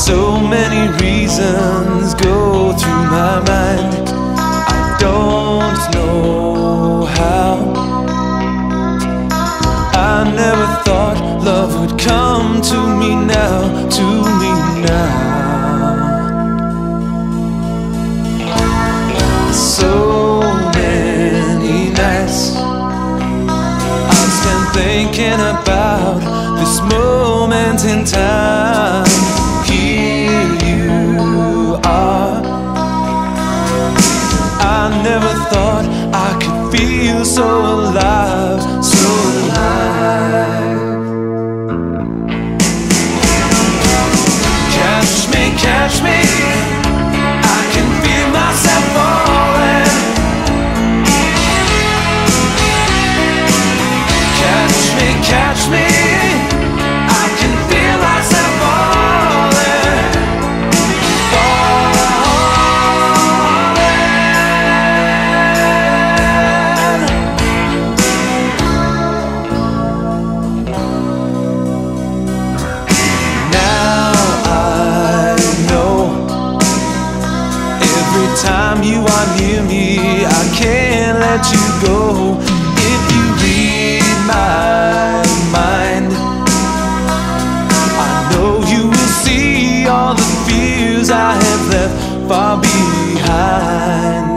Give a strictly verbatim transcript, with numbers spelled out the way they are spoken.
So many reasons go through my mind. I don't know how. I never thought love would come to me now, to me now. So many nights I've spent thinking about this moment in time. Here you are. I never thought I could feel so alive, so alive. Catch me, catch me, I can feel myself falling. Catch me, catch me, I can feel myself falling, falling. Now I know every time you are near me, I can't let you go. If you read my mind, I know you will see all the fears I have left far behind.